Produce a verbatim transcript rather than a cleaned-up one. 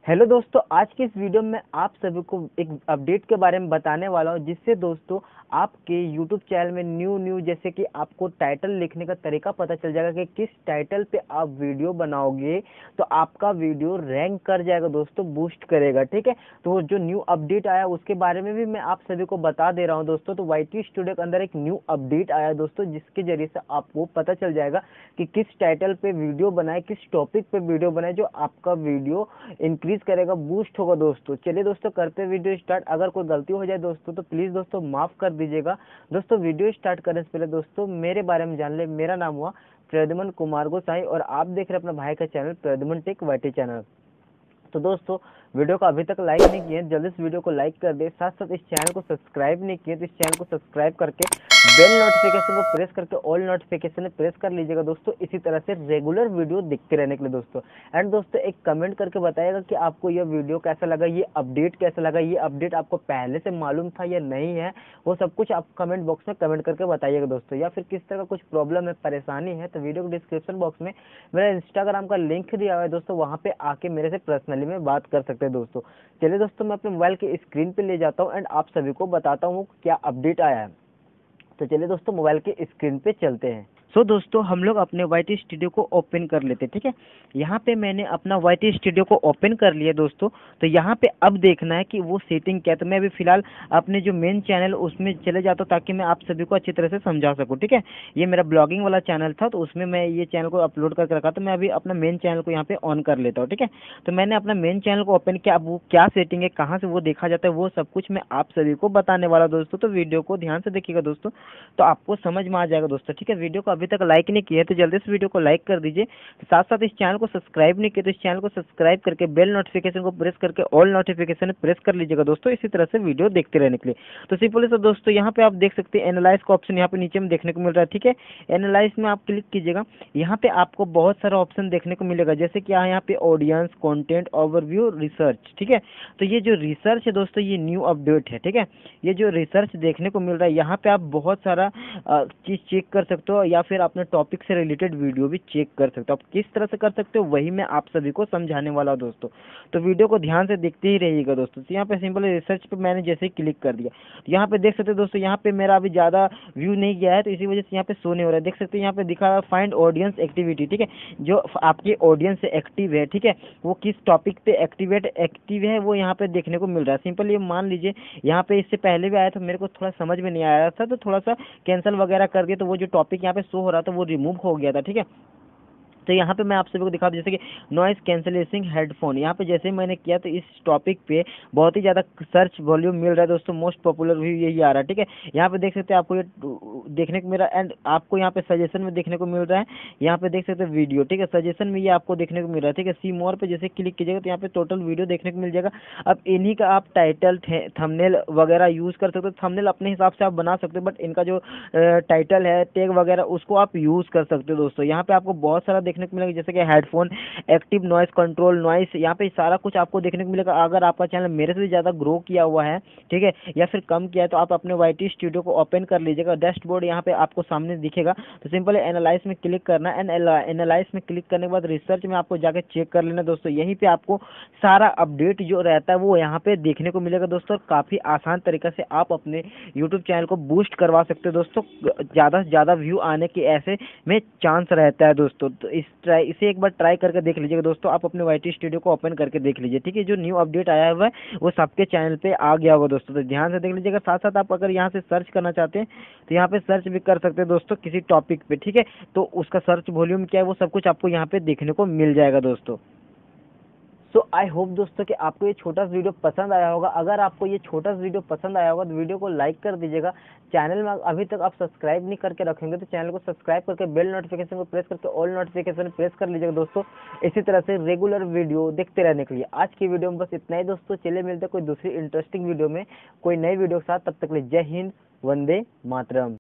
Hello दोस्तों, आज की इस वीडियो में आप सभी को एक अपडेट के बारे में बताने वाला हूं, जिससे दोस्तों आपके यूट्यूब चैनल में न्यू न्यू जैसे कि आपको टाइटल लिखने का तरीका पता चल जाएगा कि किस टाइटल पे आप वीडियो बनाओगे तो आपका वीडियो रैंक कर जाएगा दोस्तों, बूस्ट करेगा। ठीक है, तो जो न्यू अपडेट आया उसके बारे में भी मैं आप सभी को बता दे रहा हूँ दोस्तों। तो वाई टी स्टूडियो के अंदर एक न्यू अपडेट आया दोस्तों, जिसके जरिए से आपको पता चल जाएगा कि किस टाइटल पे वीडियो बनाए, किस टॉपिक पे वीडियो बनाए जो आपका वीडियो इंक्रीज करेगा, बूस्ट होगा दोस्तों। चलिए दोस्तों, करते वीडियो स्टार्ट। अगर कोई गलती हो जाए दोस्तों तो प्लीज दोस्तों माफ कर दीजिएगा। दोस्तों वीडियो स्टार्ट करने से पहले दोस्तों मेरे बारे में जान ले। मेरा नाम हुआ प्रद्युमन कुमार गोसाई और आप देख रहे हैं अपना भाई का channel Pradyuman tech YT channel. तो दोस्तों वीडियो को अभी तक लाइक नहीं किए, जल्दी इस वीडियो को लाइक कर दे। साथ साथ इस चैनल को सब्सक्राइब नहीं किए तो इस चैनल को सब्सक्राइब करके बेल नोटिफिकेशन को प्रेस करके ऑल नोटिफिकेशन प्रेस कर लीजिएगा दोस्तों, इसी तरह से रेगुलर वीडियो दिखते रहने के लिए दोस्तों। एंड दोस्तों एक कमेंट करके बताइएगा कि आपको यह वीडियो कैसा लगा, ये अपडेट कैसा लगा, ये अपडेट आपको पहले से मालूम था या नहीं है, वो सब कुछ आप कमेंट बॉक्स में कमेंट करके बताइएगा दोस्तों। या फिर किस तरह का कुछ प्रॉब्लम है, परेशानी है, तो वीडियो के डिस्क्रिप्शन बॉक्स में मेरा इंस्टाग्राम का लिंक दिया हुआ है दोस्तों, वहाँ पे आके मेरे से पर्सनली में बात कर सकते हैं दोस्तों। चलिए दोस्तों, मैं अपने मोबाइल की स्क्रीन पे ले जाता हूँ एंड आप सभी को बताता हूँ क्या अपडेट आया है। तो चलिए दोस्तों मोबाइल के स्क्रीन पे चलते हैं। सो so, दोस्तों हम लोग अपने वाई टी स्टूडियो को ओपन कर लेते हैं। ठीक है, यहाँ पे मैंने अपना वाई टी स्टूडियो को ओपन कर लिया दोस्तों। तो यहाँ पे अब देखना है कि वो सेटिंग क्या है। तो मैं अभी फिलहाल अपने जो मेन चैनल उसमें चले जाता हूँ ताकि मैं आप सभी को अच्छी तरह से समझा सकूँ। ठीक है, ये मेरा ब्लॉगिंग वाला चैनल था तो उसमें मैं ये चैनल को अपलोड करके रखा। तो मैं अभी अपना मेन चैनल को यहाँ पे ऑन कर लेता हूँ। ठीक है, तो मैंने अपना मेन चैनल को ओपन किया। अब वो क्या सेटिंग है, कहाँ से वो देखा जाता है, वो सब कुछ मैं आप सभी को बताने वाला दोस्तों। तो वीडियो को ध्यान से देखिएगा दोस्तों, तो आपको समझ में आ जाएगा दोस्तों। ठीक है, वीडियो को अभी तक लाइक नहीं किया तो जल्दी से वीडियो को लाइक कर दीजिए। साथ साथ इस चैनल को सब्सक्राइब नहीं किया तो इस चैनल को सब्सक्राइब करके बेल नोटिफिकेशन को प्रेस करके ऑल नोटिफिकेशन प्रेस कर लीजिएगा दोस्तों, इसी तरह से वीडियो देखते रहने के लिए। तो सिंपली से दोस्तों यहाँ पे आप देख सकते हैं एनालाइज का ऑप्शन यहाँ पे नीचे में देखने को मिल रहा है। ठीक है, एनालाइज में आप क्लिक कीजिएगा। यहाँ पे आपको बहुत सारा ऑप्शन देखने को मिलेगा, जैसे कि यहाँ पे ऑडियंस, कंटेंट, ओवरव्यू, रिसर्च। ठीक है, तो ये जो रिसर्च है दोस्तों ये न्यू अपडेट है। ठीक है, ये जो रिसर्च देखने को मिल रहा है यहाँ पे आप बहुत सारा चीज चेक कर सकते हो या फिर अपने टॉपिक से रिलेटेड वीडियो भी चेक कर सकते हो। आप किस तरह से कर सकते हो वही मैं आप सभी को समझाने वाला हूं दोस्तों, तो वीडियो को ध्यान से देखते ही रहिएगा दोस्तों। तो यहाँ पे सिंपल रिसर्च पे मैंने जैसे ही क्लिक कर दिया तो यहाँ पे देख सकते हो दोस्तों, यहाँ पे मेरा अभी ज्यादा व्यू नहीं गया है तो इसी वजह से यहाँ पे शो नहीं हो रहा है। देख सकते हैं यहाँ पे दिखा फाइंड ऑडियंस एक्टिविटी। ठीक है, जो आपकी ऑडियंस एक्टिव है, ठीक है, वो किस टॉपिक पे एक्टिवेट एक्टिव है वो यहाँ पे देखने को मिल रहा है। सिंपल ये मान लीजिए यहाँ पे इससे पहले भी आया था, मेरे को थोड़ा समझ में नहीं आया था तो थोड़ा सा कैंसिल वगैरह कर दिया, तो वो जो टॉपिक यहाँ पे शो हो रहा था वो रिमूव हो गया था। ठीक है, तो यहाँ पे मैं आप सभी को दिखा दूं, जैसे कि नॉइस कैंसिलेशन हेडफोन, यहाँ पे जैसे मैंने किया तो इस टॉपिक पे बहुत ही ज़्यादा सर्च वॉल्यूम मिल रहा है दोस्तों, मोस्ट पॉपुलर भी यही आ रहा है। ठीक है, यहाँ पे देख सकते हैं आपको ये देखने को मिल रहा है एंड आपको यहाँ पे सजेशन में देखने को मिल रहा है। यहाँ पे देख सकते हैं वीडियो, ठीक है, सजेशन में ये आपको देखने को मिल रहा है। ठीक है, सी मोर पे जैसे क्लिक कीजिएगा तो यहाँ पे टोटल वीडियो देखने को मिल जाएगा। अब इन्हीं का आप टाइटल, थंबनेल वगैरह यूज़ कर सकते हो। थंबनेल अपने हिसाब से आप बना सकते हो, बट इनका जो टाइटल है, टैग वगैरह, उसको आप यूज़ कर सकते हो दोस्तों। यहाँ पे आपको बहुत सारा देखने को मिलेगा, जैसे कि headphone, active noise control, noise, यहाँ पे सारा कुछ आपको देखने को मिलेगा। अगर आपका चैनल मेरे से भी ज़्यादा ग्रो किया हुआ है, ठीक है, या फिर कम किया है, तो आप अपने वाई टी स्टूडियो को ओपन कर लीजिएगा। डैशबोर्ड यहाँ पे आपको सामने दिखेगा, तो सिंपल एनालाइज में क्लिक करना है एंड एनालाइज में क्लिक करने के बाद रिसर्च में आपको जाके चेक कर लेना दोस्तों। यहीं पे आपको सारा अपडेट जो रहता है वो यहाँ पे देखने को मिलेगा दोस्तों। और काफ़ी आसान तरीके से आप अपने यूट्यूब चैनल को बूस्ट करवा सकते हो दोस्तों। ज़्यादा से ज़्यादा व्यू आने के ऐसे में चांस रहता है दोस्तों। तो इस ट्राई इसे एक बार ट्राई करके देख लीजिएगा दोस्तों, आप अपने वाई टी स्टूडियो को ओपन करके देख लीजिए। ठीक है, जो न्यू अपडेट आया हुआ है वो सबके चैनल पे आ गया होगा दोस्तों, तो ध्यान से देख लीजिएगा। साथ साथ आप अगर यहाँ से सर्च करना चाहते हैं तो यहाँ पे सर्च भी कर सकते हैं दोस्तों किसी टॉपिक पे। ठीक है, तो उसका सर्च वॉल्यूम क्या है वो सब कुछ आपको यहाँ पे देखने को मिल जाएगा दोस्तों। सो आई होप दोस्तों कि आपको ये छोटा सा वीडियो पसंद आया होगा। अगर आपको ये छोटा सा वीडियो पसंद आया होगा तो वीडियो को लाइक कर दीजिएगा। चैनल में अभी तक आप सब्सक्राइब नहीं करके रखेंगे तो चैनल को सब्सक्राइब करके बेल नोटिफिकेशन को प्रेस करके ऑल नोटिफिकेशन प्रेस कर लीजिएगा दोस्तों, इसी तरह से रेगुलर वीडियो देखते रहने के लिए। आज की वीडियो में बस इतना ही दोस्तों, चलिए मिलते हैं कोई दूसरी इंटरेस्टिंग वीडियो में कोई नई वीडियो के साथ। तब तक के लिए जय हिंद, वंदे मातरम।